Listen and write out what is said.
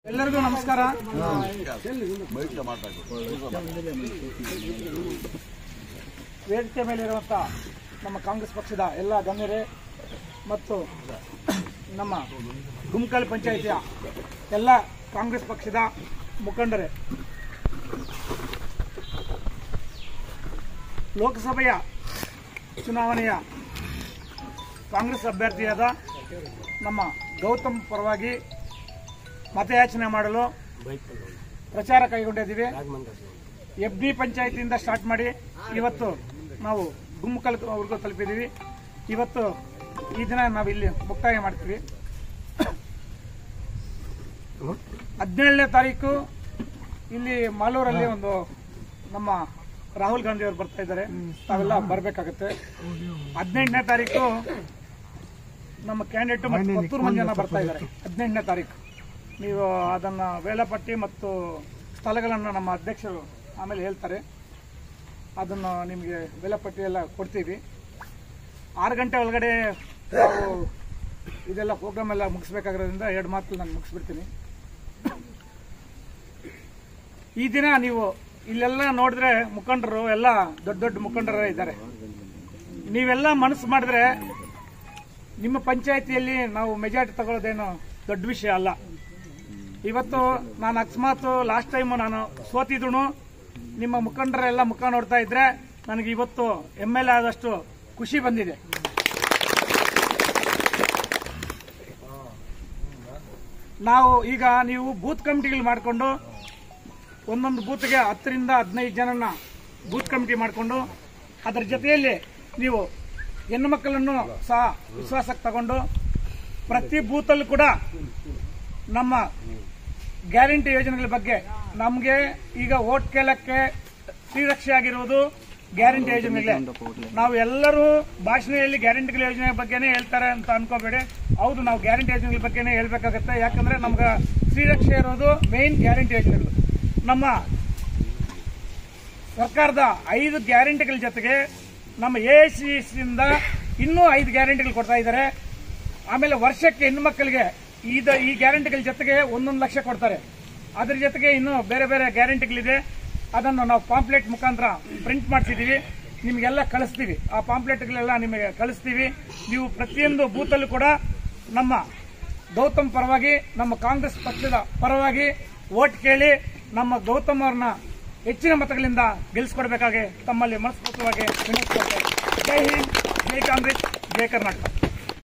ಎಲ್ಲರಿಗೂ ನಮಸ್ಕಾರ. ವೇದಿಕೆ ಮೇಲಿರುವಂತಹ ನಮ್ಮ ಕಾಂಗ್ರೆಸ್ ಪಕ್ಷದ ಎಲ್ಲ ಗಣ್ಯರೇ ಮತ್ತು ನಮ್ಮ ಗುಮ್ಕಲ್ ಪಂಚಾಯಿತಿಯ ಎಲ್ಲ ಕಾಂಗ್ರೆಸ್ ಪಕ್ಷದ ಮುಖಂಡರೇ, ಲೋಕಸಭೆಯ ಚುನಾವಣೆಯ ಕಾಂಗ್ರೆಸ್ ಅಭ್ಯರ್ಥಿಯಾದ ನಮ್ಮ ಗೌತಮ್ ಪರವಾಗಿ ಮತಯಾಚನೆ ಮಾಡಲು ಪ್ರಚಾರ ಕೈಗೊಂಡಿದ್ದೀವಿ. ಎಫ್ಡಿ ಪಂಚಾಯಿತಿಯಿಂದ ಸ್ಟಾರ್ಟ್ ಮಾಡಿ ಇವತ್ತು ನಾವು ಗುಮ್ಮಕಲ್ ಅವ್ರಿಗೂ ತಲುಪಿದ್ದೀವಿ. ಇವತ್ತು ಈ ದಿನ ನಾವು ಇಲ್ಲಿ ಮುಕ್ತಾಯ ಮಾಡ್ತೀವಿ. 17ನೇ ತಾರೀಕು ಇಲ್ಲಿ ಮಾಲೂರಲ್ಲಿ ಒಂದು ನಮ್ಮ ರಾಹುಲ್ ಗಾಂಧಿ ಅವರು ಬರ್ತಾ ಇದ್ದಾರೆ, ತಾವೆಲ್ಲ ಬರಬೇಕಾಗತ್ತೆ. 18ನೇ ತಾರೀಕು ನಮ್ಮ ಕ್ಯಾಂಡಿಡೇಟ್ ಮತ್ತು 10 ಮಂದಿ ಜನ ಬರ್ತಾ ಇದ್ದಾರೆ. 18ನೇ ತಾರೀಕು ನೀವು ಅದನ್ನ ವೇಳಾಪಟ್ಟಿ ಮತ್ತು ಸ್ಥಳಗಳನ್ನು ನಮ್ಮ ಅಧ್ಯಕ್ಷರು ಆಮೇಲೆ ಹೇಳ್ತಾರೆ. ಅದನ್ನು ನಿಮಗೆ ವೇಳಾಪಟ್ಟಿ ಎಲ್ಲ ಕೊಡ್ತೀವಿ. 6 ಗಂಟೆ ಒಳಗಡೆ ನಾವು ಇದೆಲ್ಲ ಪ್ರೋಗ್ರಾಮ್ ಎಲ್ಲ ಮುಗಿಸ್ಬೇಕಾಗಿರೋದ್ರಿಂದ 2 ಮಾತು ನಾನು ಮುಗಿಸ್ಬಿಡ್ತೀನಿ. ಈ ದಿನ ನೀವು ಇಲ್ಲೆಲ್ಲ ನೋಡಿದ್ರೆ ಮುಖಂಡರು ಎಲ್ಲ ದೊಡ್ಡ ದೊಡ್ಡ ಮುಖಂಡರು ಇದ್ದಾರೆ. ನೀವೆಲ್ಲ ಮನಸ್ಸು ಮಾಡಿದ್ರೆ ನಿಮ್ಮ ಪಂಚಾಯಿತಿಯಲ್ಲಿ ನಾವು ಮೆಜಾರಿಟಿ ತಗೊಳ್ಳೋದೇನು ದೊಡ್ಡ ವಿಷಯ ಅಲ್ಲ. ಇವತ್ತು ನಾನು ಅಕಸ್ಮಾತ್ ಲಾಸ್ಟ್ ಟೈಮ್ ನಾನು ಸೋತಿದ್ರು ನಿಮ್ಮ ಮುಖಂಡರೆಲ್ಲ ಮುಖ ನೋಡ್ತಾ ಇದ್ರೆ ನನಗೆ ಇವತ್ತು MLA ಆದಷ್ಟು ಖುಷಿ ಬಂದಿದೆ. ನಾವು ಈಗ ನೀವು ಬೂತ್ ಕಮಿಟಿಗಳು ಮಾಡಿಕೊಂಡು ಒಂದೊಂದು ಬೂತ್ಗೆ 10 ರಿಂದ 15 ಜನನ ಬೂತ್ ಕಮಿಟಿ ಮಾಡಿಕೊಂಡು ಅದರ ಜೊತೆಯಲ್ಲಿ ನೀವು ಹೆಣ್ಣು ಮಕ್ಕಳನ್ನು ಸಹ ವಿಶ್ವಾಸಕ್ಕೆ ತಗೊಂಡು ಪ್ರತಿ ಬೂತಲ್ಲೂ ಕೂಡ ನಮ್ಮ ಗ್ಯಾರಂಟಿ ಯೋಜನೆಗಳ ಬಗ್ಗೆ ನಮಗೆ ಈಗ ವೋಟ್ ಕೇಳಕ್ಕೆ ಶ್ರೀರಕ್ಷೆ ಆಗಿರುವುದು ಗ್ಯಾರಂಟಿ ಯೋಜನೆಗಳೇ. ನಾವು ಎಲ್ಲರೂ ಭಾಷಣದಲ್ಲಿ ಗ್ಯಾರಂಟಿಗಳ ಯೋಜನೆ ಬಗ್ಗೆನೇ ಹೇಳ್ತಾರೆ ಅಂತ ಅನ್ಕೋಬೇಡಿ. ಹೌದು, ನಾವು ಗ್ಯಾರಂಟಿ ಯೋಜನೆಗಳ ಬಗ್ಗೆನೇ ಹೇಳ್ಬೇಕಾಗತ್ತೆ. ಯಾಕಂದ್ರೆ ನಮ್ಗೆ ಶ್ರೀರಕ್ಷೆ ಇರೋದು ಮೇನ್ ಗ್ಯಾರಂಟಿ ಯೋಜನೆಗಳು. ನಮ್ಮ ಸರ್ಕಾರದ 5 ಗ್ಯಾರಂಟಿಗಳ ಜೊತೆಗೆ ನಮ್ಮ AICCಯಿಂದ ಇನ್ನೂ 5 ಗ್ಯಾರಂಟಿಗಳು ಕೊಡ್ತಾ ಇದ್ದಾರೆ. ಆಮೇಲೆ ವರ್ಷಕ್ಕೆ ಹೆಣ್ಣು ಮಕ್ಕಳಿಗೆ ಈ ಗ್ಯಾರಂಟಿಗಳ ಜೊತೆಗೆ 1 ಲಕ್ಷ ಕೊಡ್ತಾರೆ. ಅದ್ರ ಜೊತೆಗೆ ಇನ್ನೂ ಬೇರೆ ಬೇರೆ ಗ್ಯಾರಂಟಿಗಳಿದೆ. ಅದನ್ನು ನಾವು ಪಾಂಪ್ಲೆಟ್ ಮುಖಾಂತರ ಪ್ರಿಂಟ್ ಮಾಡಿಸಿದೀವಿ, ನಿಮಗೆಲ್ಲ ಕಳಿಸ್ತೀವಿ. ಆ ಪಾಂಪ್ಲೆಟ್ಗಳೆಲ್ಲ ನಿಮಗೆ ಕಳಿಸ್ತೀವಿ. ನೀವು ಪ್ರತಿಯೊಂದು ಬೂತಲ್ಲೂ ಕೂಡ ನಮ್ಮ ಗೌತಮ್ ಪರವಾಗಿ, ನಮ್ಮ ಕಾಂಗ್ರೆಸ್ ಪಕ್ಷದ ಪರವಾಗಿ ವೋಟ್ ಕೇಳಿ ನಮ್ಮ ಗೌತಮ್ ಅವ್ರನ್ನ ಹೆಚ್ಚಿನ ಮತಗಳಿಂದ ಗೆಲ್ಲಿಸಿಕೊಡ್ಬೇಕಾಗಿ ತಮ್ಮಲ್ಲಿ ಮನಸ್ಪೂರ್ವಕವಾಗಿ ವಿನಂತಿಸುತ್ತೇನೆ. ಜೈ ಹಿಂದ್, ಜೈ ಕಾಂಗ್ರೆಸ್, ಜೈ ಕರ್ನಾಟಕ.